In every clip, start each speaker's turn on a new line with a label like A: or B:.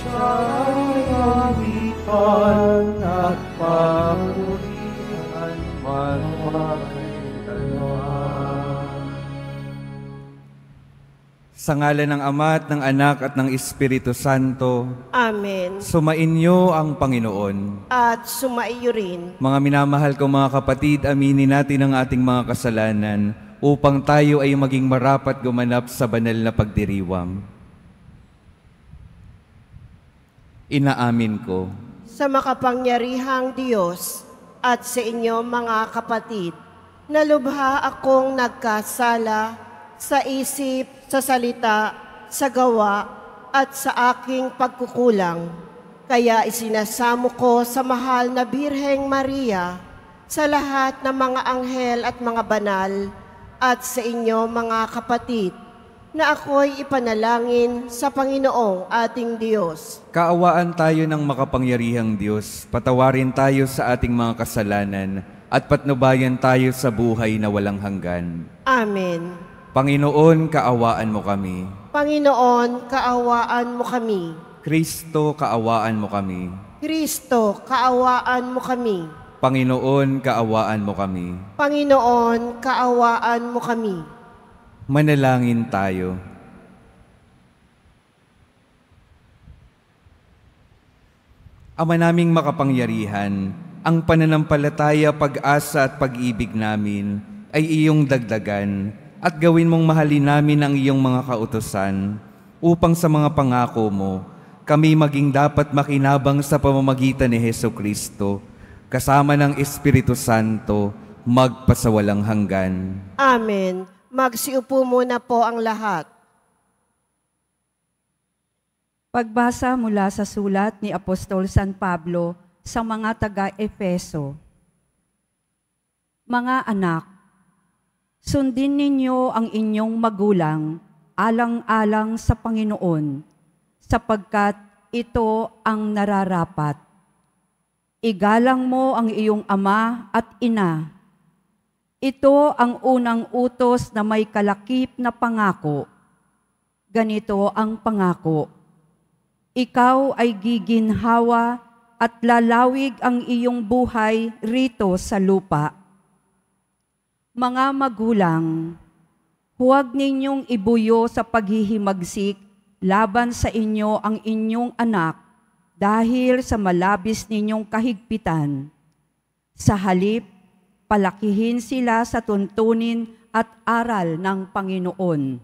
A: kawitan at papurihan magpakailanman.
B: Sa ngalan ng Ama at ng Anak at ng Espiritu Santo.
C: Amen.
B: Sumainyo ang Panginoon.
C: At sumaiyo rin.
B: Mga minamahal kong mga kapatid, aminin natin ang ating mga kasalanan upang tayo ay maging marapat gumanap sa banal na pagdiriwang. Inaamin ko
C: Sa makapangyarihang Diyos at sa inyo mga kapatid, na lubha akong nagkasala sa isip, sa salita, sa gawa, at sa aking pagkukulang. Kaya isinasamo ko sa mahal na Birheng Maria, sa lahat ng mga anghel at mga banal, at sa inyo mga kapatid, na ako'y ipanalangin sa Panginoong ating Diyos.
B: kaawaan tayo ng makapangyarihang Diyos, patawarin tayo sa ating mga kasalanan, at patnubayan tayo sa buhay na walang hanggan.
C: Amen.
B: Panginoon, kaawaan mo kami.
C: Panginoon, kaawaan mo kami.
B: Kristo, kaawaan mo kami.
C: Kristo, kaawaan mo kami.
B: Panginoon, kaawaan mo kami.
C: Panginoon, kaawaan mo kami.
B: Manalangin tayo. Ama naming makapangyarihan, ang pananampalataya, pag-asa at pag-ibig namin ay iyong dagdagan at gawin mong mahalin namin ang iyong mga kautusan upang sa mga pangako mo, kami maging dapat makinabang sa pamamagitan ni Hesukristo, kasama ng Espiritu Santo, magpasawalang hanggan.
C: Amen. Magsiupo muna po ang lahat.
D: Pagbasa mula sa sulat ni Apostol San Pablo sa mga taga-Efeso. Mga anak, sundin ninyo ang inyong magulang alang-alang sa Panginoon, sapagkat ito ang nararapat. Igalang mo ang iyong ama at ina. Ito ang unang utos na may kalakip na pangako. Ganito ang pangako. Ikaw ay giginhawa at lalawig ang iyong buhay rito sa lupa. Mga magulang, huwag ninyong ibuyo sa paghihimagsik laban sa inyo ang inyong anak dahil sa malabis ninyong kahigpitan. Sa halip, palakihin sila sa tuntunin at aral ng Panginoon.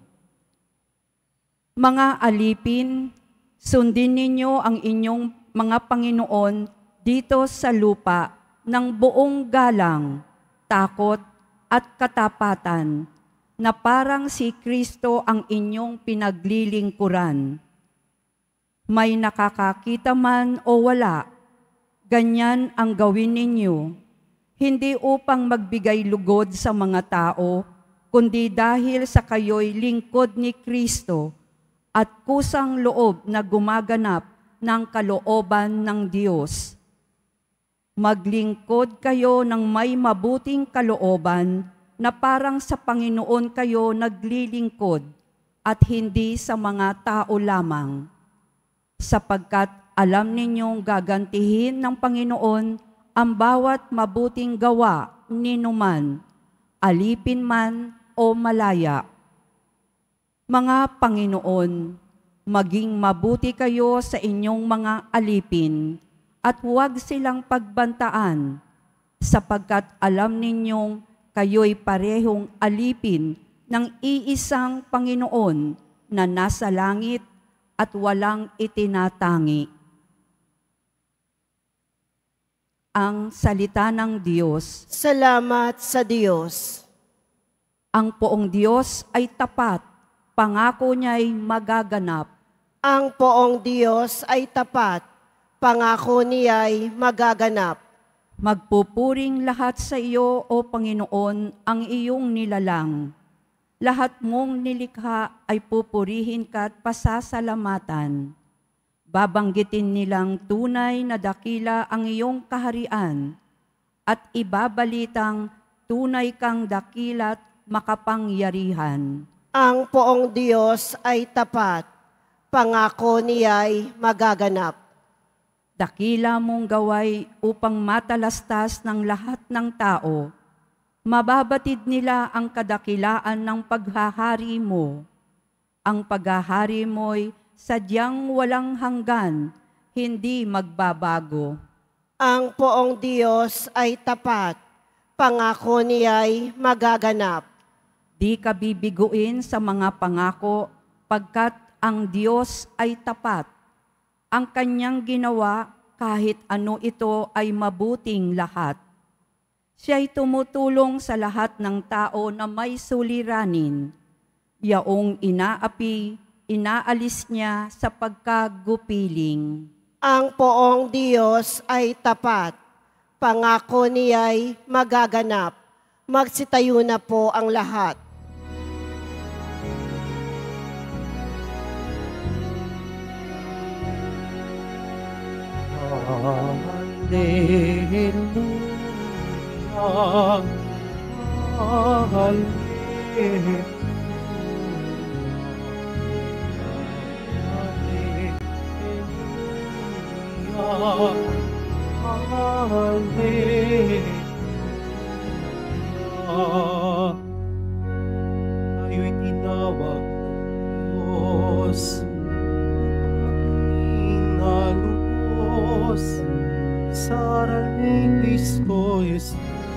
D: Mga alipin, sundin ninyo ang inyong mga Panginoon dito sa lupa ng buong galang, takot at katapatan, na parang si Kristo ang inyong pinaglilingkuran. May nakakakita man o wala, ganyan ang gawin ninyo, hindi upang magbigay lugod sa mga tao, kundi dahil sa kayo'y lingkod ni Kristo at kusang loob na gumaganap ng kalooban ng Diyos. Maglingkod kayo ng may mabuting kalooban na parang sa Panginoon kayo naglilingkod at hindi sa mga tao lamang. Sapagkat alam ninyong gagantihin ng Panginoon ang bawat mabuting gawa ninuman, alipin man o malaya. Mga Panginoon, maging mabuti kayo sa inyong mga alipin at huwag silang pagbantaan, sapagkat alam ninyong kayo'y parehong alipin ng iisang Panginoon na nasa langit at walang itinatangi. Ang salita ng Diyos.
C: Salamat sa Diyos.
D: Ang poong Diyos ay tapat, pangako niya'y magaganap.
C: Ang poong Diyos ay tapat, pangako niya'y magaganap.
D: Magpupuring lahat sa iyo, O Panginoon, ang iyong nilalang. Lahat mong nilikha ay pupurihin ka at pasasalamatan. Babanggitin nilang tunay na dakila ang iyong kaharian at ibabalitang tunay kang dakila't makapangyarihan.
C: Ang poong Diyos ay tapat, pangako niya'y magaganap.
D: Dakila mong gaway upang matalastas ng lahat ng tao. Mababatid nila ang kadakilaan ng paghahari mo. Ang paghahari mo'y sadyang walang hanggan, hindi magbabago.
C: Ang poong Diyos ay tapat, pangako niya'y magaganap.
D: Di ka bibiguin sa mga pangako, pagkat ang Diyos ay tapat. Ang kanyang ginawa, kahit ano ito ay mabuting lahat. Siya'y tumutulong sa lahat ng tao na may suliranin. Yaong inaapi, inaalis niya sa pagkagupiling.
C: Ang poong Diyos ay tapat, pangako niya'y magaganap. Magsitayo na po ang lahat.
A: Hallelujah, hallelujah, hallelujah. Tayo'y tinawag ng Diyos, inalubos sa aral ni Kristo Jesus.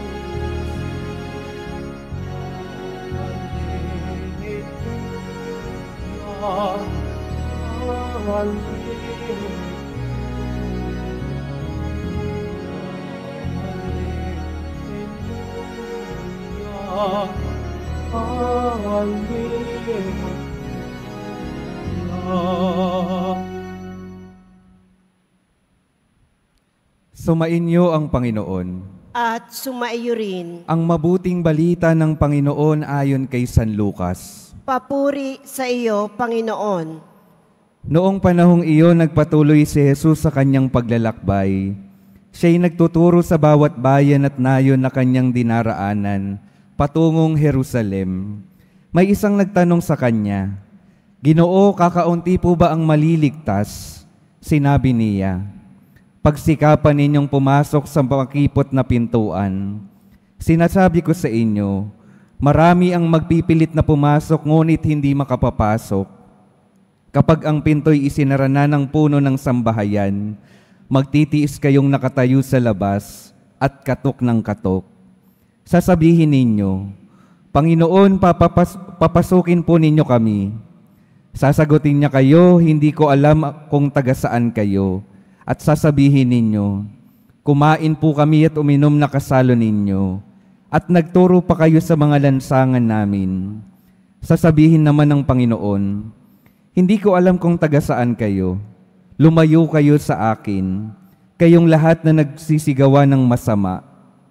B: Sumainyo ang Panginoon.
C: At sumaiyo rin.
B: Ang mabuting balita ng Panginoon ayon kay San Lucas.
C: Papuri sa iyo, Panginoon.
B: Noong panahong iyon, nagpatuloy si Jesus sa kanyang paglalakbay. Siya'y nagtuturo sa bawat bayan at nayon na kanyang dinaraanan, patungong Jerusalem. May isang nagtanong sa kanya, "Ginoo, kakaunti po ba ang maliligtas?" Sinabi niya, "Pagsikapan ninyong pumasok sa makipot na pintuan. Sinasabi ko sa inyo, marami ang magpipilit na pumasok ngunit hindi makapapasok. Kapag ang pinto'y isinara na ng puno ng sambahayan, magtitiis kayong nakatayo sa labas at katok ng katok. Sasabihin ninyo, Panginoon, papasukin po ninyo kami. Sasagutin niya kayo, hindi ko alam kung taga saan kayo. At sasabihin ninyo, kumain po kami at uminom na kasalo ninyo, at nagturo pa kayo sa mga lansangan namin. Sasabihin naman ng Panginoon, hindi ko alam kung taga saan kayo. Lumayo kayo sa akin, kayong lahat na nagsisigawa ng masama.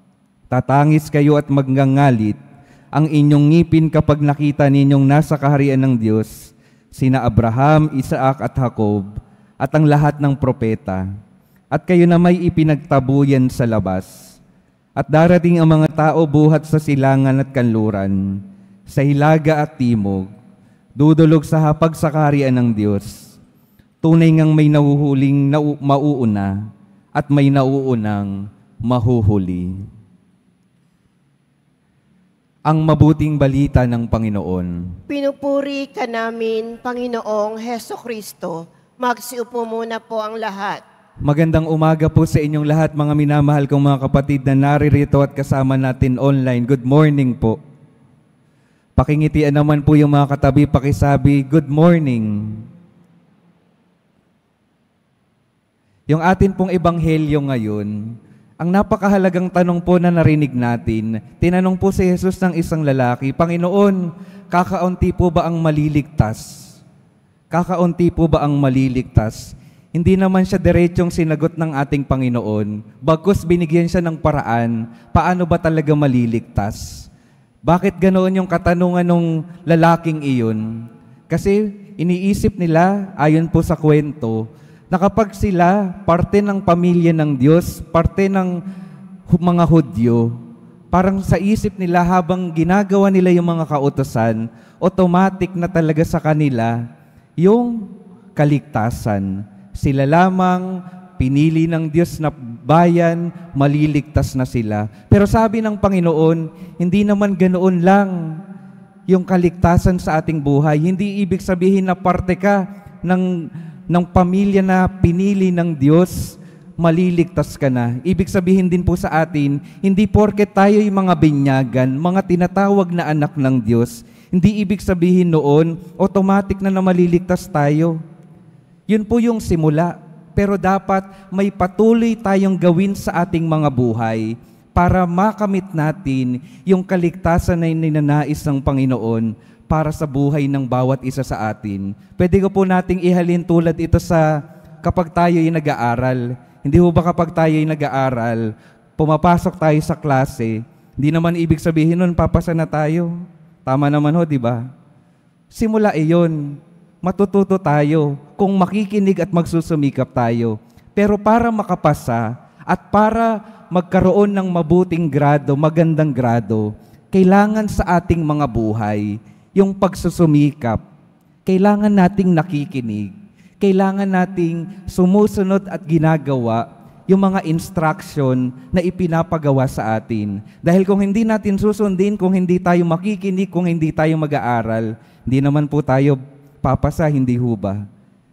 B: Tatangis kayo at magngangalit ang inyong ngipin kapag nakita ninyong nasa kaharian ng Diyos, sina Abraham, Isaac at Jacob, at ang lahat ng propeta, at kayo na may ipinagtabuyan sa labas. At darating ang mga tao buhat sa silangan at kanluran, sa hilaga at timog, dudulog sa hapag sa kaharian ng Diyos. Tunay ngang may nahuhuling mauuna, at may nauunang mahuhuli." Ang mabuting balita ng Panginoon.
C: Pinupuri ka namin, Panginoong Heso Kristo. Magsiupo muna po ang lahat.
B: Magandang umaga po sa inyong lahat, mga minamahal kong mga kapatid na naririto at kasama natin online. Good morning po. Pakingitian naman po yung mga katabi, pakisabi, good morning. Yung atin pong ebanghelyo ngayon, ang napakahalagang tanong po na narinig natin, tinanong po si Jesus ng isang lalaki, Panginoon, kakaunti po ba ang maliligtas? Kakaunti po ba ang maliligtas? Hindi naman siya diretsong sinagot ng ating Panginoon, bagkus binigyan siya ng paraan, paano ba talaga maliligtas? Bakit ganoon yung katanungan ng lalaking iyon? Kasi iniisip nila, ayon po sa kwento, na kapag sila parte ng pamilya ng Diyos, parte ng mga Hudyo, parang sa isip nila habang ginagawa nila yung mga kautusan, automatic na talaga sa kanila yung kaligtasan. Sila lamang pinili ng Diyos na bayan, maliligtas na sila. Pero sabi ng Panginoon, hindi naman ganoon lang yung kaligtasan sa ating buhay. Hindi ibig sabihin na parte ka ng pamilya na pinili ng Diyos, maliligtas ka na. Ibig sabihin din po sa atin, hindi porket tayo'y mga binyagan, mga tinatawag na anak ng Diyos, hindi ibig sabihin noon, automatic na maliligtas tayo. Yun po yung simula. Pero dapat may patuloy tayong gawin sa ating mga buhay para makamit natin yung kaligtasan na ninanais ng Panginoon para sa buhay ng bawat isa sa atin. Pwede ko po nating ihalin tulad ito sa kapag tayo'y nag-aaral. Hindi ho ba kapag tayo'y nag-aaral, pumapasok tayo sa klase, hindi naman ibig sabihin nun papasa na tayo. Tama naman ho, di ba? Simula iyon. Matututo tayo kung makikinig at magsusumikap tayo. Pero para makapasa at para magkaroon ng mabuting grado, magandang grado, kailangan sa ating mga buhay yung pagsusumikap. Kailangan nating nakikinig. Kailangan nating sumusunod at ginagawa yung mga instruction na ipinapagawa sa atin. Dahil kung hindi natin susundin, kung hindi tayo makikinig, kung hindi tayo mag-aaral, hindi naman po tayo papasa, hindi ho ba?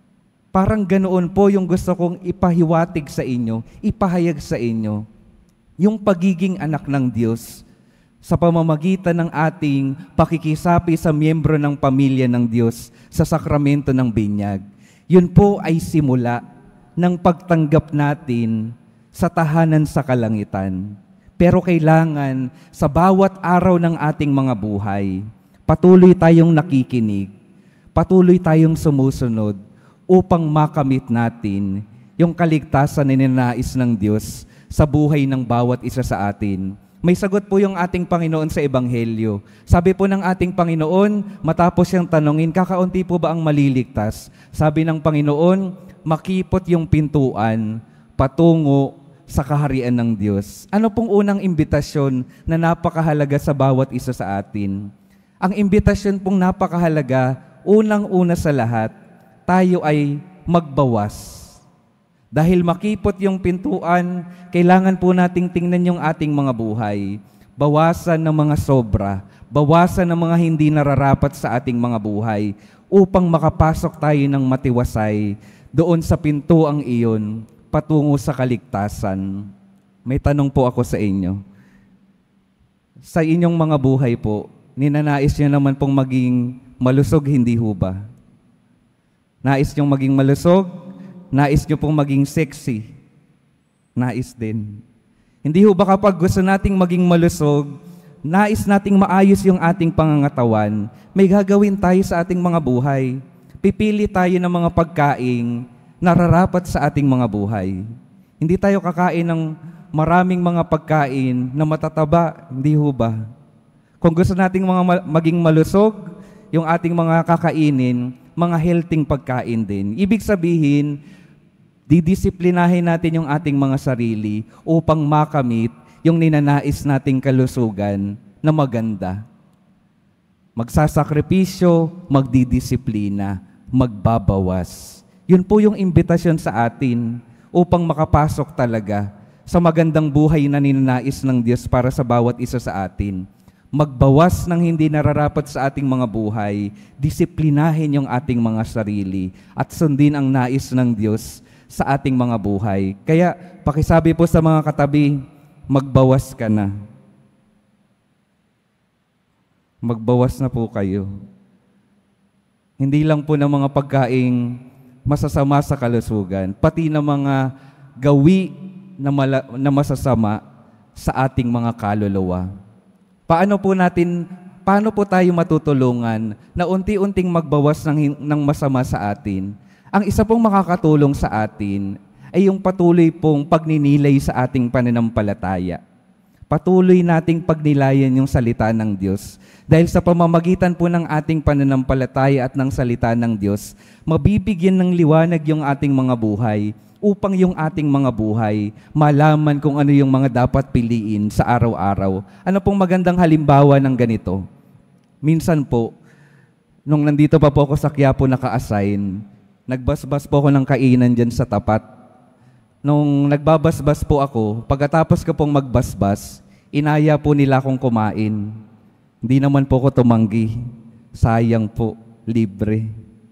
B: Parang ganoon po yung gusto kong ipahiwatig sa inyo, ipahayag sa inyo. Yung pagiging anak ng Diyos sa pamamagitan ng ating pakikisapi sa miyembro ng pamilya ng Diyos sa sakramento ng binyag. Yun po ay simula ng pagtanggap natin sa tahanan sa kalangitan. Pero kailangan sa bawat araw ng ating mga buhay, patuloy tayong nakikinig, patuloy tayong sumusunod upang makamit natin yung kaligtasan na ninanais ng Diyos sa buhay ng bawat isa sa atin. May sagot po yung ating Panginoon sa Ebanghelyo. Sabi po ng ating Panginoon, matapos siyang tanungin, kakaunti po ba ang maliligtas? Sabi ng Panginoon, makipot yung pintuan patungo sa kaharian ng Diyos. Ano pong unang imbitasyon na napakahalaga sa bawat isa sa atin? Ang imbitasyon pong napakahalaga, unang-una sa lahat, tayo ay magbawas. Dahil makipot yung pintuan, kailangan po nating tingnan yung ating mga buhay. Bawasan ng mga sobra, bawasan ng mga hindi nararapat sa ating mga buhay upang makapasok tayo ng matiwasay doon sa pintuang iyon patungo sa kaligtasan. May tanong po ako sa inyo. Sa inyong mga buhay po, ninanais niyo naman pong maging malusog, hindi ho ba? Nais niyong maging malusog? Nais niyo pong maging sexy? Nais din. Hindi ho ba kapag gusto nating maging malusog, nais nating maayos yung ating pangangatawan, may gagawin tayo sa ating mga buhay. Pipili tayo ng mga pagkaing nararapat sa ating mga buhay. Hindi tayo kakain ng maraming mga pagkain na matataba, hindi ho ba? Kung gusto nating maging malusog, yung ating mga kakainin, mga healthy pagkain din. Ibig sabihin, didisiplinahin natin yung ating mga sarili upang makamit yung ninanais nating kalusugan na maganda. Magsasakripisyo, magdidisiplina, magbabawas. Yun po yung imbitasyon sa atin upang makapasok talaga sa magandang buhay na ninanais ng Diyos para sa bawat isa sa atin. Magbawas ng hindi nararapat sa ating mga buhay, disiplinahin yung ating mga sarili, at sundin ang nais ng Diyos sa ating mga buhay. Kaya, pakisabi po sa mga katabi, magbawas ka na. Magbawas na po kayo. Hindi lang po ng mga pagkaing masasama sa kalusugan, pati ng mga gawi na masasama sa ating mga kaluluwa. Paano po tayo matutulungan na unti-unting magbawas ng masama sa atin? Ang isa pong makakatulong sa atin ay yung patuloy pong pagninilay sa ating pananampalataya. Patuloy nating pagnilayan yung salita ng Diyos. Dahil sa pamamagitan po ng ating pananampalataya at ng salita ng Diyos, mabibigyan ng liwanag yung ating mga buhay upang yung ating mga buhay malaman kung ano yung mga dapat piliin sa araw-araw. Ano pong magandang halimbawa ng ganito? Minsan po, nung nandito pa po ako sa Quiapo naka-assign, nagbasbas po ako ng kainan dyan sa tapat. Nung nagbabasbas po ako, pagkatapos ko pong magbasbas, inaya po nila akong kumain. Hindi naman po ako tumanggi. Sayang po, libre.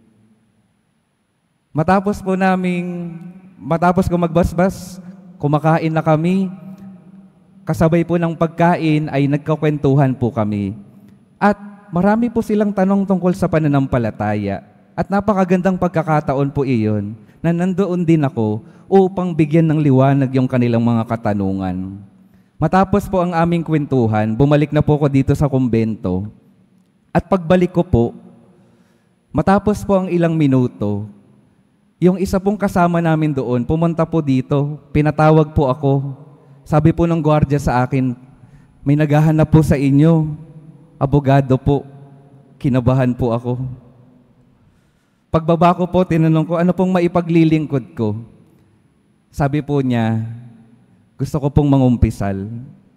B: Matapos ko magbasbas, kumakain na kami. Kasabay po ng pagkain ay nagkakwentuhan po kami. At marami po silang tanong tungkol sa pananampalataya. At napakagandang pagkakataon po iyon na nandoon din ako upang bigyan ng liwanag yung kanilang mga katanungan. Matapos po ang aming kwentuhan, bumalik na po ako dito sa kumbento. At pagbalik ko po, matapos po ang ilang minuto, yung isa pong kasama namin doon, pumunta po dito, pinatawag po ako. Sabi po ng gwardiya sa akin, may naghahanap po sa inyo. Abogado po. Kinabahan po ako. Pagbaba ko po, tinanong ko, ano pong maipaglilingkod ko? Sabi po niya, gusto ko pong mangumpisal.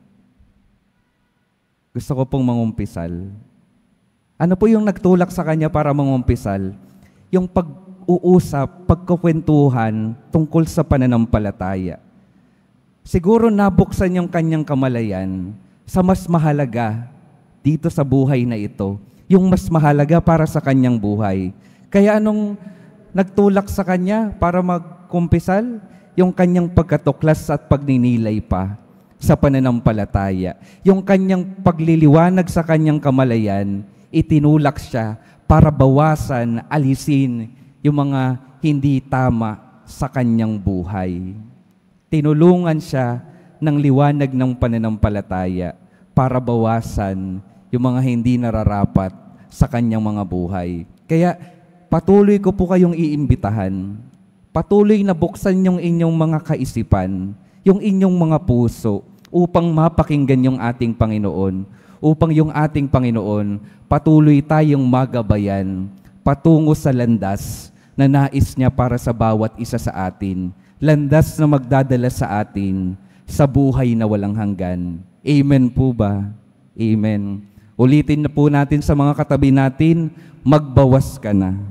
B: Gusto ko pong mangumpisal. Ano po yung nagtulak sa kanya para mangumpisal? Yung pag-uusap, pagkukwentuhan tungkol sa pananampalataya. Siguro nabuksan yung kanyang kamalayan sa mas mahalaga dito sa buhay na ito. Yung mas mahalaga para sa kanyang buhay. Kaya anong nagtulak sa kanya para magkumpisal? Yung kanyang pagkatuklas at pagninilay pa sa pananampalataya. Yung kanyang pagliliwanag sa kanyang kamalayan, itinulak siya para bawasan, alisin yung mga hindi tama sa kanyang buhay. Tinulungan siya ng liwanag ng pananampalataya para bawasan yung mga hindi nararapat sa kanyang mga buhay. Kaya patuloy ko po kayong iimbitahan. Patuloy na buksan yung inyong mga kaisipan, yung inyong mga puso upang mapakinggan yung ating Panginoon. Upang yung ating Panginoon patuloy tayong magabayan patungo sa landas na nais niya para sa bawat isa sa atin. Landas na magdadala sa atin sa buhay na walang hanggan. Amen po ba? Amen. Ulitin na po natin sa mga katabi natin, magbawas ka na.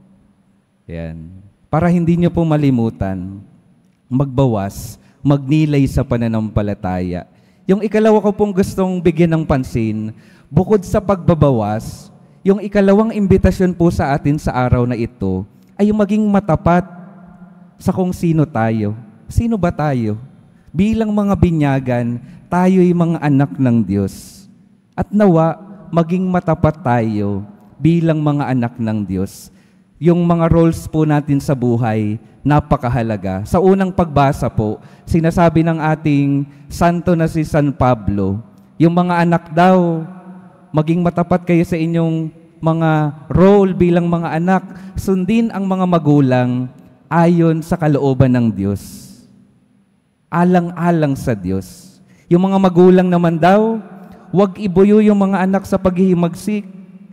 B: Yan. Para hindi nyo po malimutan, magbawas, magnilay sa pananampalataya. Yung ikalawa ko pong gustong bigyan ng pansin, bukod sa pagbabawas, yung ikalawang imbitasyon po sa atin sa araw na ito ay maging matapat sa kung sino tayo. Sino ba tayo? Bilang mga binyagan, tayo'y mga anak ng Diyos. At nawa, maging matapat tayo bilang mga anak ng Diyos. Yung mga roles po natin sa buhay, napakahalaga. Sa unang pagbasa po, sinasabi ng ating santo na si San Pablo, yung mga anak daw, maging matapat kayo sa inyong mga role bilang mga anak, sundin ang mga magulang ayon sa kalooban ng Diyos. Alang-alang sa Diyos. Yung mga magulang naman daw, huwag ibuyo yung mga anak sa paghihimagsik.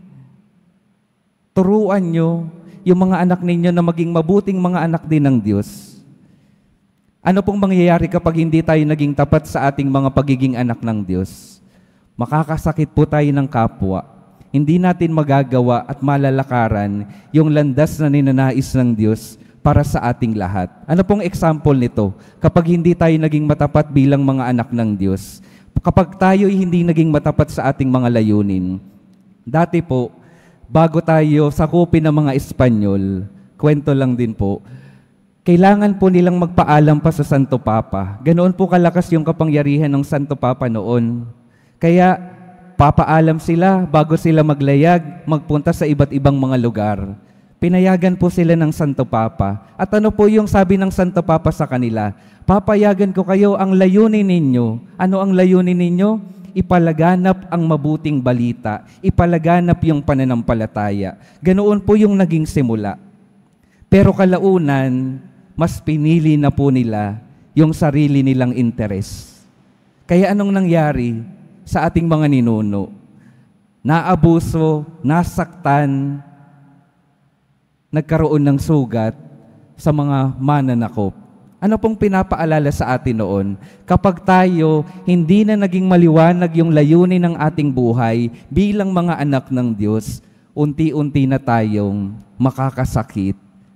B: Turuan nyo yung mga anak ninyo na maging mabuting mga anak din ng Diyos. Ano pong mangyayari kapag hindi tayo naging tapat sa ating mga pagiging anak ng Diyos? Makakasakit po tayo ng kapwa. Hindi natin magagawa at malalakaran yung landas na ninanais ng Diyos para sa ating lahat. Ano pong example nito? Kapag hindi tayo naging matapat bilang mga anak ng Diyos, kapag tayo hindi naging matapat sa ating mga layunin. Dati po, bago tayo sakupin ng mga Espanyol, kwento lang din po, kailangan po nilang magpaalam pa sa Santo Papa. Ganoon po kalakas yung kapangyarihan ng Santo Papa noon. Kaya papaalam sila bago sila maglayag, magpunta sa iba't ibang mga lugar. Pinayagan po sila ng Santo Papa. At ano po yung sabi ng Santo Papa sa kanila? Papayagan ko kayo ang layunin ninyo. Ano ang layunin ninyo? Ipalaganap ang mabuting balita. Ipalaganap yung pananampalataya. Ganoon po yung naging simula. Pero kalaunan, mas pinili na po nila yung sarili nilang interes. Kaya anong nangyari sa ating mga ninuno? Naabuso, nasaktan, nagkaroon ng sugat sa mga mananakop. Ano pong pinapaalala sa atin noon? Kapag tayo hindi na naging maliwanag yung layunin ng ating buhay bilang mga anak ng Diyos, unti-unti na tayong makakasakit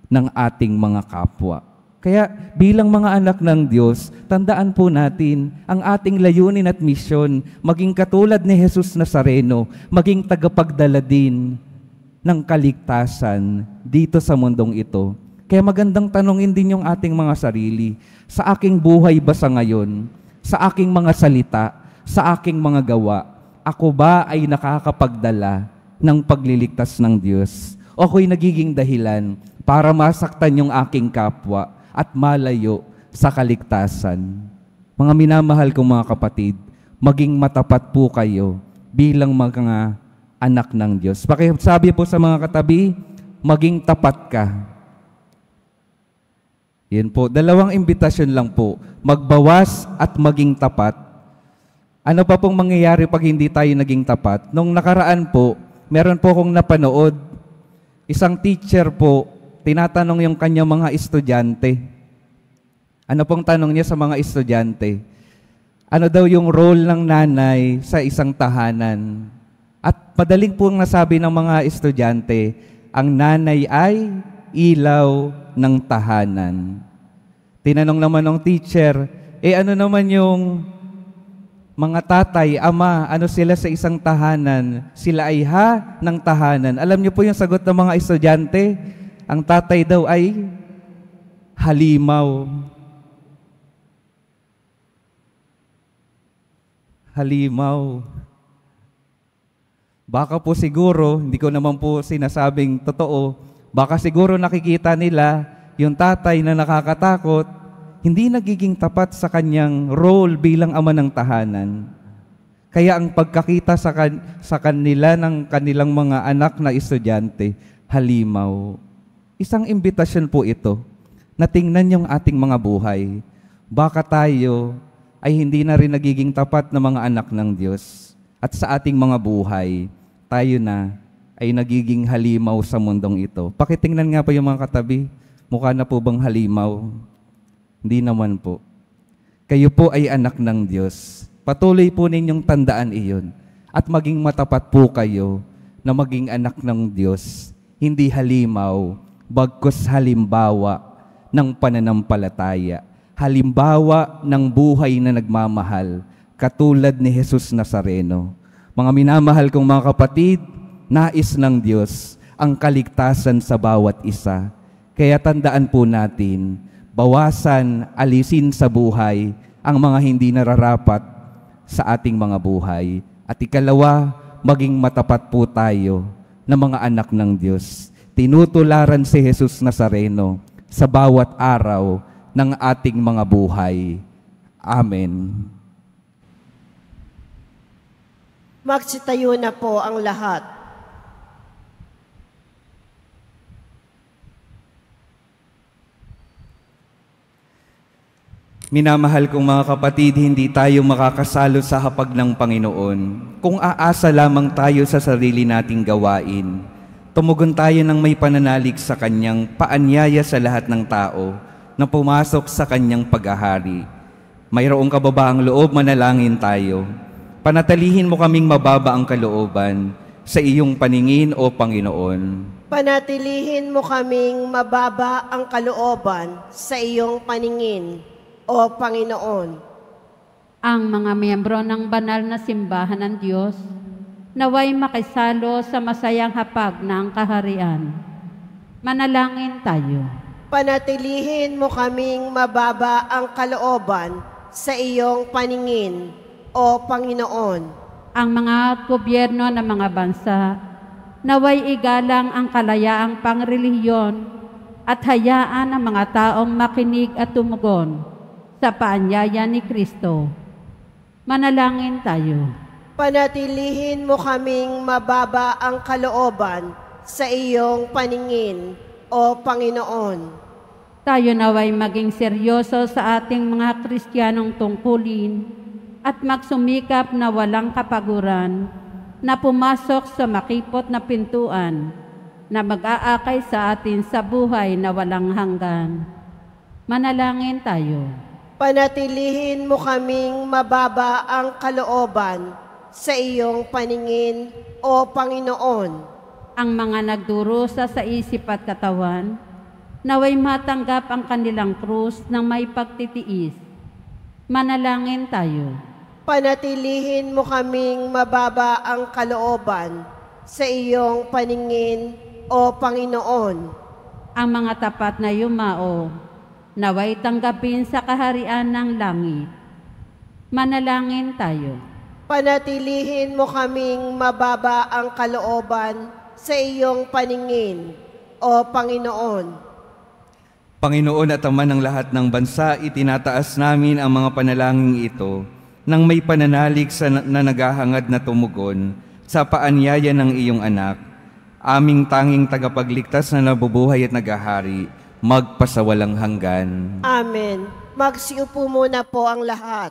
B: ng ating mga kapwa. Kaya bilang mga anak ng Diyos, tandaan po natin ang ating layunin at misyon, maging katulad ni Jesus Nazareno, maging tagapagdala din ng kaligtasan dito sa mundong ito. Kaya magandang tanongin din yung ating mga sarili, sa aking buhay ba sa ngayon, sa aking mga salita, sa aking mga gawa, ako ba ay nakakapagdala ng pagliligtas ng Diyos? O ako'y nagiging dahilan para masaktan yung aking kapwa at malayo sa kaligtasan? Mga minamahal kong mga kapatid, maging matapat po kayo bilang mga anak ng Diyos. Pakisabi po sa mga katabi, maging tapat ka. Yan po, dalawang imbitasyon lang po, magbawas at maging tapat. Ano pa pong mangyayari pag hindi tayo naging tapat? Nung nakaraan po, meron po akong napanood, isang teacher po, tinatanong yung kanyang mga estudyante. Ano pong tanong niya sa mga estudyante? Ano daw yung role ng nanay sa isang tahanan? At madaling pong nasabi ng mga estudyante, ang nanay ay ilaw ng tahanan. Tinanong naman ng teacher, ano naman yung mga tatay, ama, ano sila sa isang tahanan? Sila ay ha ng tahanan. Alam niyo po yung sagot ng mga estudyante? Ang tatay daw ay halimaw. Halimaw. Baka po siguro, hindi ko naman po sinasabing totoo, baka siguro nakikita nila yung tatay na nakakatakot, hindi nagiging tapat sa kanyang role bilang ama ng tahanan. Kaya ang pagkakita sa kanila ng kanilang mga anak na estudyante, halimaw. Isang imbitasyon po ito na tingnan yung ating mga buhay. Baka tayo ay hindi na rin nagiging tapat na mga anak ng Diyos. At sa ating mga buhay, tayo na ay nagiging halimaw sa mundong ito. Pakitingnan nga po yung mga katabi. Mukha na po bang halimaw? Hindi naman po. Kayo po ay anak ng Diyos. Patuloy po ninyong tandaan iyon. At maging matapat po kayo na maging anak ng Diyos. Hindi halimaw, bagkus halimbawa ng pananampalataya. Halimbawa ng buhay na nagmamahal, katulad ni Jesus Nazareno. Mga minamahal kong mga kapatid, nais ng Diyos ang kaligtasan sa bawat isa. Kaya tandaan po natin, bawasan, alisin sa buhay ang mga hindi nararapat sa ating mga buhay. At ikalawa, maging matapat po tayo na mga anak ng Diyos. Tinutularan si Jesus Nazareno sa bawat araw ng ating mga buhay. Amen.
C: Magsitayo na po ang lahat.
B: Minamahal kong mga kapatid, hindi tayo makakasalo sa hapag ng Panginoon kung aasa lamang tayo sa sarili nating gawain. Tumugon tayo ng may pananalig sa Kanyang paanyaya sa lahat ng tao na pumasok sa Kanyang paghahari. Mayroong kababaang loob, manalangin tayo. Panatilihin mo kaming mababa ang kalooban sa iyong paningin, O Panginoon.
C: Panatilihin mo kaming mababa ang kalooban sa iyong paningin, O Panginoon.
E: Ang mga miyembro ng banal na simbahan ng Diyos, naway makisalo sa masayang hapag ng kaharian. Manalangin tayo.
C: Panatilihin mo kaming mababa ang kalooban sa iyong paningin, O Panginoon.
E: Ang mga gobyerno ng mga bansa, naway igalang ang kalayaang pangrelihiyon at hayaan ang mga taong makinig at tumugon sa paanyaya ni Kristo. Manalangin tayo.
C: Panatilihin mo kaming mababa ang kalooban sa iyong paningin, O Panginoon.
E: Tayo naway maging seryoso sa ating mga Kristiyanong tungkulin at magsumikap na walang kapaguran na pumasok sa makipot na pintuan na mag-aakay sa atin sa buhay na walang hanggan. Manalangin tayo.
C: Panatilihin mo kaming mababa ang kalooban sa iyong paningin, O Panginoon.
E: Ang mga nagdurusa sa isip at katawan, naway matanggap ang kanilang krus ng may pagtitiis. Manalangin tayo.
C: Panatilihin mo kaming mababa ang kalooban sa iyong paningin, O Panginoon.
E: Ang mga tapat na yumao, naway tanggapin sa kaharian ng langit. Manalangin tayo.
C: Panatilihin mo kaming mababa ang kalooban sa iyong paningin, O Panginoon.
B: Panginoon at Ama ng lahat ng bansa, itinataas namin ang mga panalangin ito nang may pananalig na naghahangad na tumugon sa paanyaya ng iyong anak, aming tanging tagapagligtas na nabubuhay at naghahari, magpasawalang hanggan.
C: Amen. Magsiupo muna po ang lahat.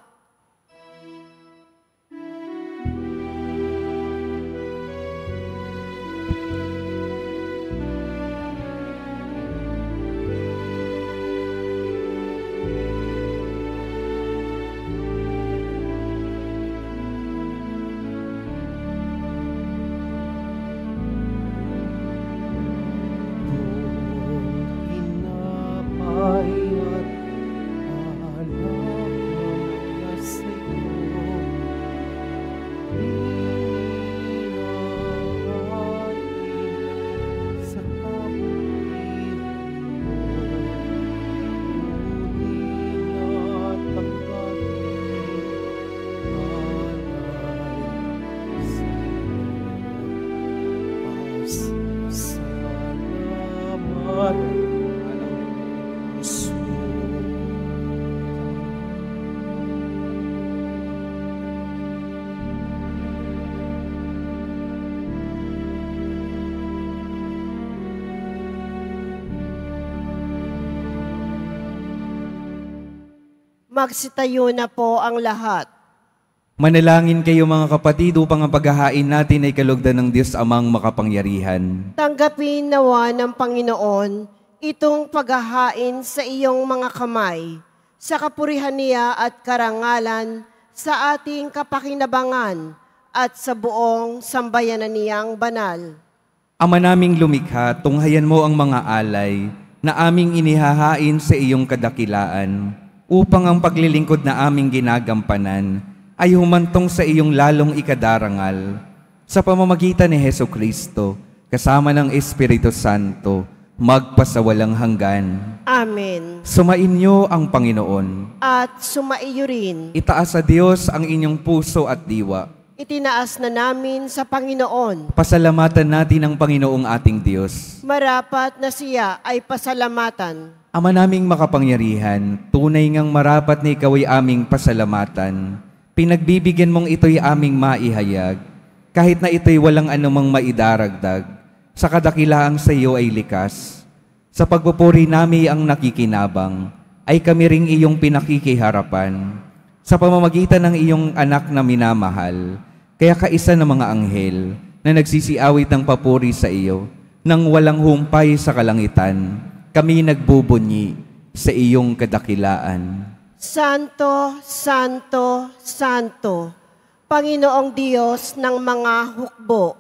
C: Magsitayo na po ang lahat.
B: Manalangin kayo mga kapatid upang ang paghahain natin ay kalugdan ng Diyos Amang makapangyarihan.
C: Tanggapin nawa ng Panginoon itong paghahain sa iyong mga kamay, sa kapurihan niya at karangalan, sa ating kapakinabangan at sa buong sambayanan niyang banal.
B: Ama naming lumikha, tunghayan mo ang mga alay na aming inihahain sa iyong kadakilaan, upang ang paglilingkod na aming ginagampanan ay humantong sa iyong lalong ikadarangal. Sa pamamagitan ni Hesukristo, kasama ng Espiritu Santo, magpasawalang hanggan.
C: Amen.
B: Sumainyo ang Panginoon.
C: At sumaiyo rin.
B: Itaas sa Diyos ang inyong puso at diwa.
C: Itinaas na namin sa Panginoon.
B: Pasalamatan natin ang Panginoong ating Diyos.
C: Marapat na siya ay pasalamatan.
B: Ama naming makapangyarihan, tunay ngang marapat na ikaw ay aming pasalamatan. Pinagbibigyan mong ito'y aming maihayag, kahit na ito'y walang anumang maidaragdag. Sa kadakilaang sa iyo ay likas. Sa pagpupuri namin ang nakikinabang, ay kami ring iyong pinakikiharapan. Sa pamamagitan ng iyong anak na minamahal, kaya kaisa ng mga anghel na nagsisiawit ng papuri sa iyo, nang walang humpay sa kalangitan, kami nagbubunyi sa iyong kadakilaan.
C: Santo, Santo, Santo, Panginoong Diyos ng mga hukbo,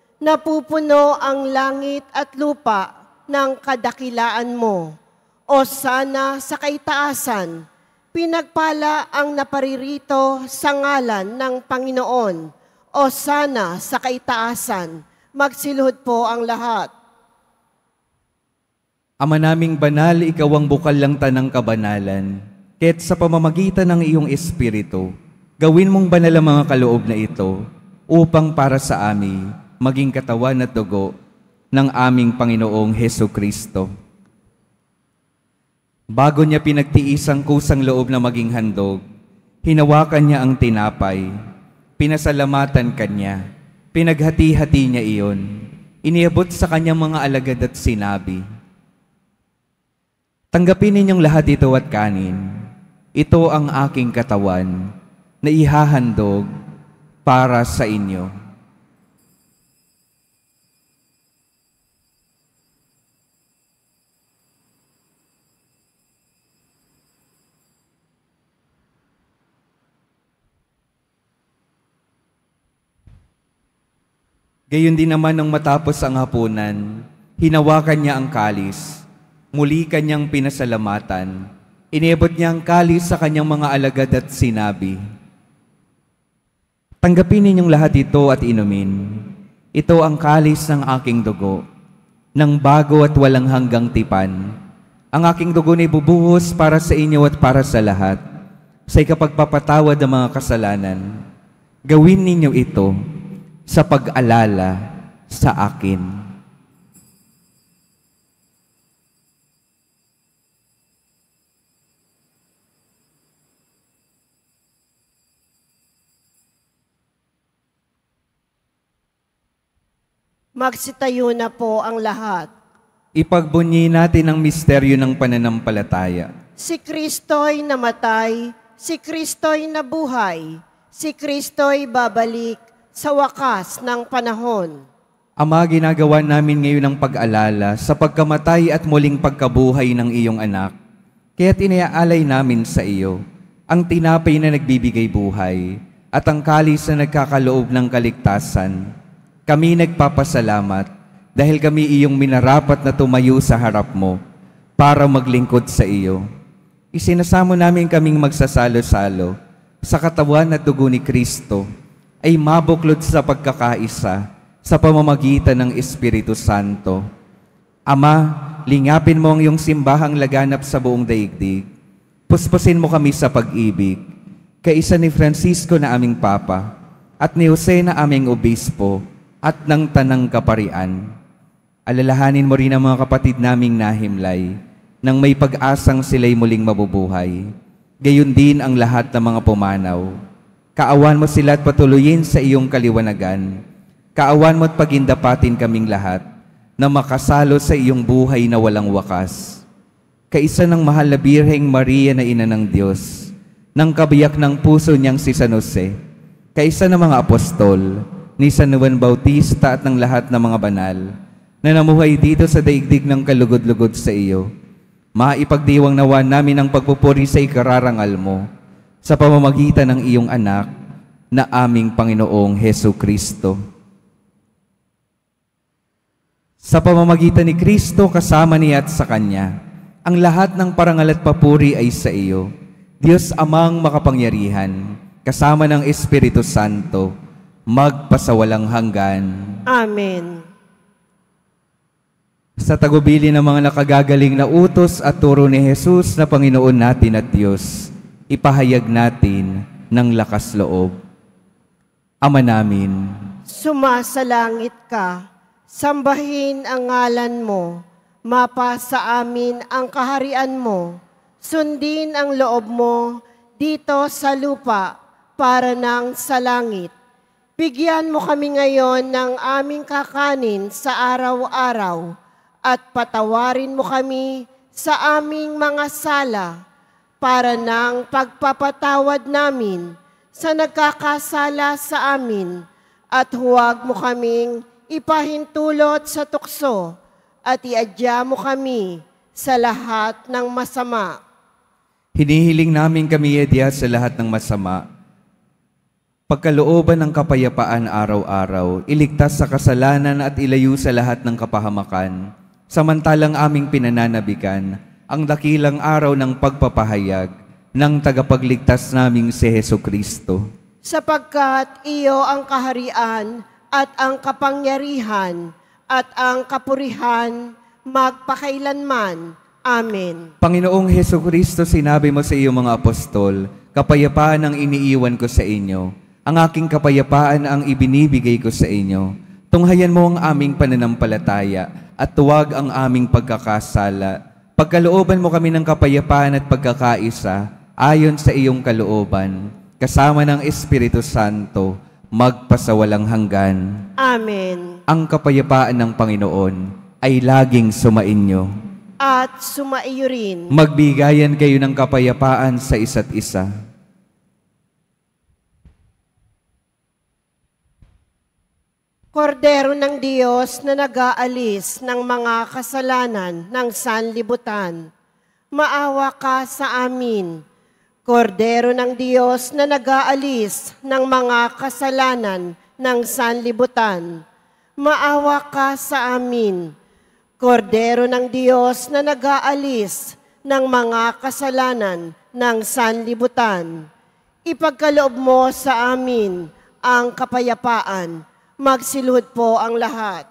C: napupuno ang langit at lupa ng kadakilaan mo. O sana sa kaitaasan, pinagpala ang naparirito sa ngalan ng Panginoon. O sana sa kaitaasan, magsiluhod po ang lahat.
B: Ama naming banal, ikaw ang bukal lang tanang kabanalan. Kaya't sa pamamagitan ng iyong Espiritu, gawin mong banal ang mga kaloob na ito upang para sa amin maging katawan at dugo ng aming Panginoong Hesukristo. Bago niya pinagtiis ang kusang loob na maging handog, hinawakan niya ang tinapay, pinasalamatan kanya, pinaghati-hati niya iyon, iniabot sa kanyang mga alagad at sinabi, "Tanggapin ninyong lahat ito at kanin. Ito ang aking katawan na ihahandog para sa inyo." Gayon din naman nang matapos ang hapunan, hinawakan niya ang kalis, Muli kanyang pinasalamatan. Inibot niya ang kalis sa kanyang mga alagad at sinabi, "Tanggapin ninyong lahat ito at inumin. Ito ang kalis ng aking dugo, ng bago at walang hanggang tipan. Ang aking dugo na ibubuhos para sa inyo at para sa lahat, sa ikapagpapatawad ng mga kasalanan. Gawin ninyo ito sa pag-alala sa akin."
C: Magsitayo na po ang lahat.
B: Ipagbunyi natin ang misteryo ng pananampalataya.
C: Si Kristo'y namatay, si Kristo'y nabuhay, si Kristo'y babalik sa wakas ng panahon.
B: Ama, ginagawa namin ngayon ang pag-alala sa pagkamatay at muling pagkabuhay ng iyong anak. Kaya't iniaalay namin sa iyo ang tinapay na nagbibigay buhay at ang kalis na nagkakaloob ng kaligtasan. Kami nagpapasalamat dahil kami iyong minarapat na tumayo sa harap mo para maglingkod sa iyo. Isinasamo namin kaming magsasalo-salo sa katawan at dugo ni Kristo ay mabuklod sa pagkakaisa sa pamamagitan ng Espiritu Santo. Ama, lingapin mo ang iyong simbahang laganap sa buong daigdig. Puspusin mo kami sa pag-ibig, kaisa ni Francisco na aming Papa at ni Jose na aming Obispo at ng Tanang Kaparian. Alalahanin mo rin ang mga kapatid naming nahimlay nang may pag-asang sila'y muling mabubuhay. Gayon din ang lahat ng mga pumanaw. Kaawan mo sila at patuloyin sa iyong kaliwanagan. Kaawan mo at pagindapatin kaming lahat na makasalo sa iyong buhay na walang wakas. Kaisa ng mahal na Birheng Maria na Ina ng Diyos, ng kabiyak ng puso niyang si San Jose, kaisa ng mga apostol, ni San Juan Bautista at ng lahat ng mga banal na namuhay dito sa daigdig ng kalugod-lugod sa iyo, maipagdiwang nawa namin ang pagpupuri sa ikararangal mo sa pamamagitan ng iyong anak na aming Panginoong Hesu Kristo. Sa pamamagitan ni Kristo kasama niya at sa Kanya, ang lahat ng parangal at papuri ay sa iyo, Diyos Amang makapangyarihan, kasama ng Espiritu Santo, magpasawalang hanggan.
C: Amen.
B: Sa tagubili ng mga nakagagaling na utos at turo ni Jesus na Panginoon natin at Diyos, ipahayag natin ng lakas loob. Ama namin,
C: Sumasalangit ka, sambahin ang ngalan mo, mapa sa amin ang kaharian mo, sundin ang loob mo dito sa lupa para nang sa langit. Bigyan mo kami ngayon ng aming kakanin sa araw-araw at patawarin mo kami sa aming mga sala para nang pagpapatawad namin sa nagkakasala sa amin at huwag mo kaming ipahintulot sa tukso at iadya mo kami sa lahat ng masama.
B: hinihiling namin kami edya sa lahat ng masama, pagkalooban ng kapayapaan araw-araw, iligtas sa kasalanan at ilayo sa lahat ng kapahamakan, samantalang aming pinananabikan ang dakilang araw ng pagpapahayag ng tagapagligtas naming si Hesu Kristo.
C: Sapagkat iyo ang kaharian at ang kapangyarihan at ang kapurihan magpakailanman. Amen.
B: Panginoong Hesu Kristo, sinabi mo sa iyong mga apostol, kapayapaan ang iniiwan ko sa inyo. Ang aking kapayapaan ang ibinibigay ko sa inyo. Tunghayan mo ang aming pananampalataya at tuwag ang aming pagkakasala. Pagkalooban mo kami ng kapayapaan at pagkakaisa ayon sa iyong kalooban, kasama ng Espiritu Santo, magpasawalang hanggan.
C: Amen.
B: Ang kapayapaan ng Panginoon ay laging sumainyo.
C: At sumaiyo rin.
B: Magbigayan kayo ng kapayapaan sa isa't isa.
C: Kordero ng Diyos na nag-aalis ng mga kasalanan ng sanlibutan, maawa ka sa amin. Kordero ng Diyos na nag-aalis ng mga kasalanan ng sanlibutan, maawa ka sa amin. Kordero ng Diyos na nag-aalis ng mga kasalanan ng sanlibutan, ipagkaloob mo sa amin ang kapayapaan. Magsiluhod po ang lahat.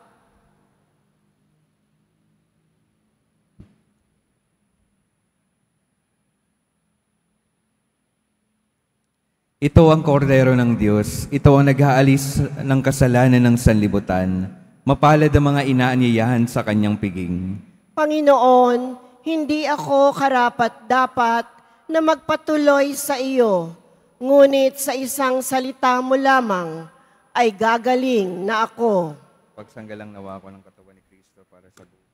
B: Ito ang kordero ng Diyos. Ito ang nag-aalis ng kasalanan ng sanlibutan. Mapalad ang mga inaanyayahan sa kanyang piging.
C: Panginoon, hindi ako karapat-dapat na magpatuloy sa iyo, ngunit sa isang salita mo lamang ay gagaling na ako.
B: Pagsanggalang nawa ko ng katawan ni Kristo para sa buhay.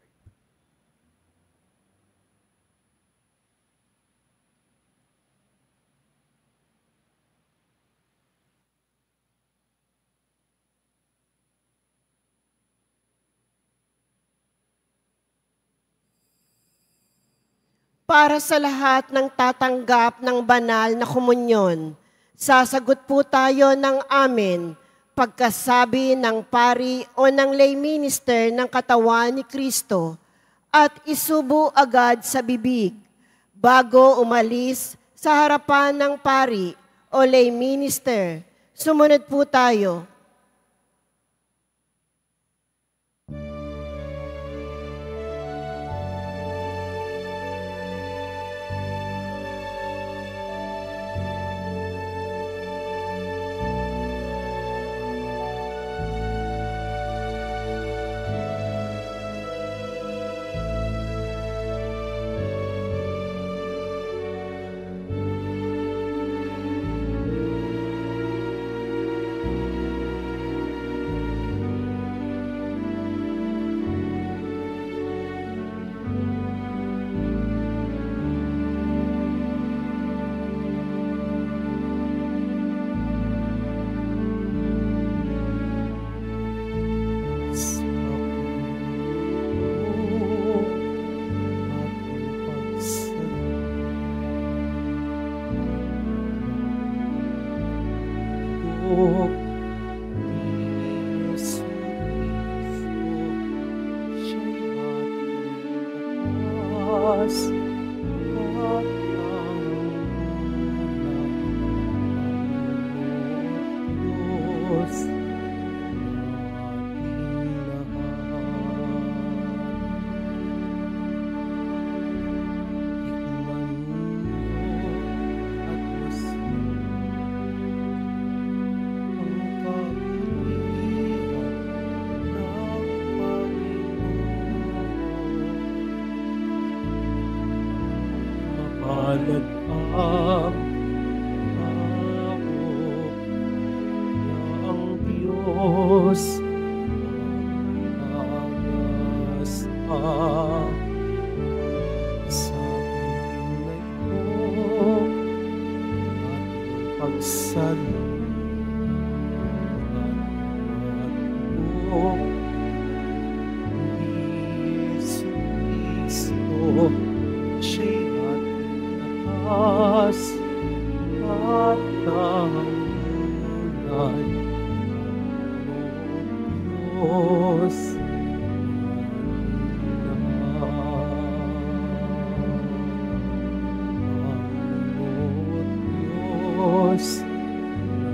C: Para sa lahat ng tatanggap ng banal na komunyon, sasagot po tayo ng amen pagkasabi ng pari o ng lay minister ng katawan ni Kristo at isubo agad sa bibig bago umalis sa harapan ng pari o lay minister. Sumunod po tayo.
A: Palad ang tao ng Diyos, angas ang sabi na ito at pagsaluhan mo, Jesu Cristo, siya'y at tangunan mo, Diyos. Diyos,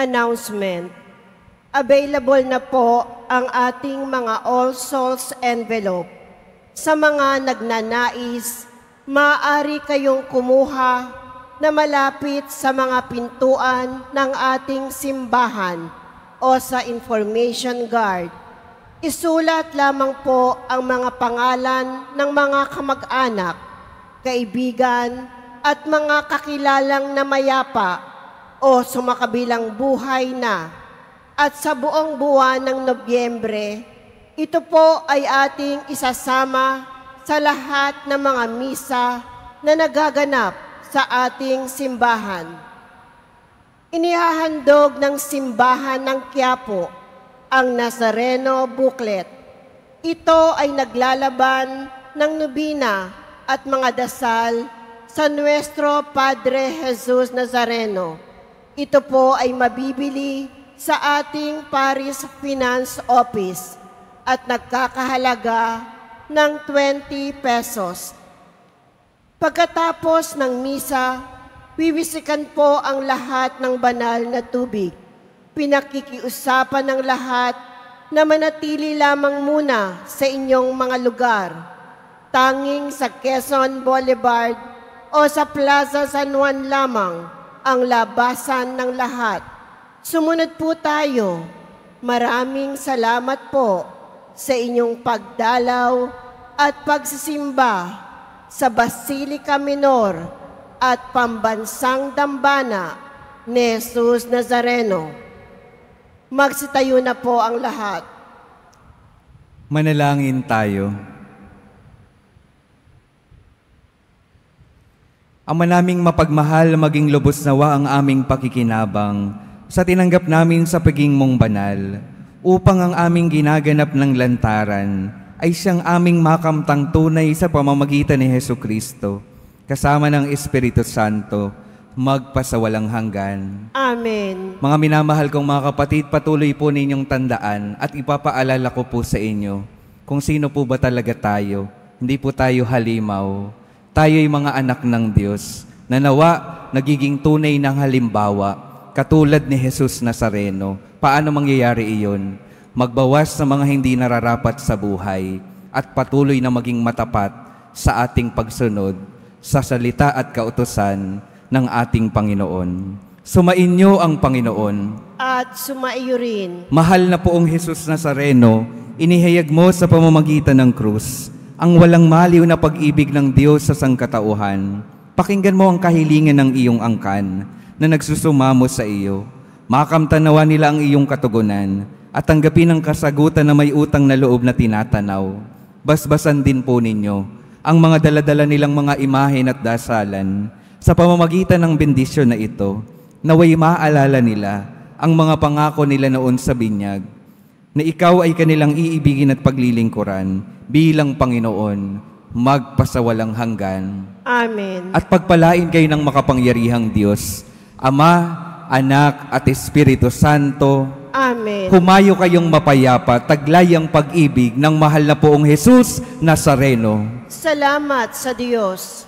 C: Announcement. Available na po ang ating mga All Souls envelope. Sa mga nagnanais, maaari kayong kumuha na malapit sa mga pintuan ng ating simbahan o sa information guard. Isulat lamang po ang mga pangalan ng mga kamag-anak, kaibigan at mga kakilalang na mayapa o sumakabilang buhay na. At sa buong buwan ng Nobyembre, ito po ay ating isasama sa lahat ng mga misa na nagaganap sa ating simbahan. Inihahandog ng simbahan ng Quiapo ang Nazareno Booklet. Ito ay naglalaban ng nobina at mga dasal sa Nuestro Padre Jesus Nazareno. Ito po ay mabibili sa ating Paris Finance Office at nagkakahalaga ng 20 pesos. Pagkatapos ng misa, wiwisikan po ang lahat ng banal na tubig. Pinakikiusapan ng lahat na manatili lamang muna sa inyong mga lugar. Tanging sa Quezon Boulevard o sa Plaza San Juan lamang ang labasan ng lahat. Sumunod po tayo. Maraming salamat po sa inyong pagdalaw at pagsisimba sa Basilica Minor at Pambansang Dambana ni Jesus Nazareno. Magsitayo na po ang lahat.
B: Manalangin tayo. Ama naming mapagmahal, maging lubos nawa ang aming pakikinabang sa tinanggap namin sa pagiging mong banal, upang ang aming ginaganap ng lantaran ay siyang aming makamtang tunay sa pamamagitan ni Hesukristo, kasama ng Espiritu Santo, magpasawalang hanggan.
C: Amen.
B: Mga minamahal kong mga kapatid, patuloy po ninyong tandaan at ipapaalala ko po sa inyo kung sino po ba talaga tayo. Hindi po tayo halimaw. Tayo'y mga anak ng Diyos na nawa nagiging tunay ng halimbawa, katulad ni Jesus Nazareno. Paano mangyayari iyon? Magbawas sa mga hindi nararapat sa buhay at patuloy na maging matapat sa ating pagsunod sa salita at kautusan ng ating Panginoon. Sumainyo ang Panginoon.
C: At sumaiyo rin.
B: Mahal na poong Jesus Nazareno, inihayag mo sa pamamagitan ng krus ang walang maliw na pag-ibig ng Diyos sa sangkatauhan. Pakinggan mo ang kahilingan ng iyong angkan na nagsusumamo sa iyo. Makamtanawa nila ang iyong katugunan at tanggapin ang kasagutan na may utang na loob na tinatanaw. Basbasan din po ninyo ang mga daladala nilang mga imahen at dasalan. Sa pamamagitan ng bendisyon na ito, naway maalala nila ang mga pangako nila noon sa binyag, na ikaw ay kanilang iibigin at paglilingkuran bilang Panginoon, magpasawalang hanggan.
C: Amen.
B: At pagpalain kayo ng makapangyarihang Diyos, Ama, Anak at Espiritu Santo.
C: Amen.
B: Humayo kayong mapayapa, taglay ang pag-ibig ng mahal na poong Jesus Nazareno.
C: Salamat sa Diyos.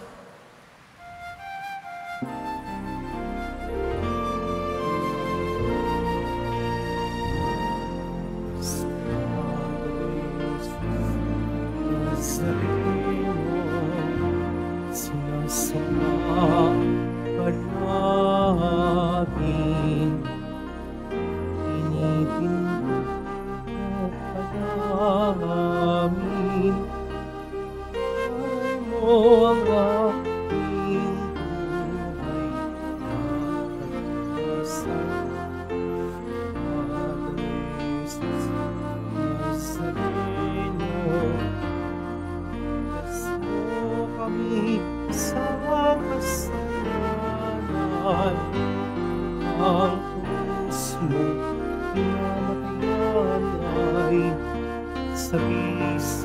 A: Ang puso mo pinamatayan ay sa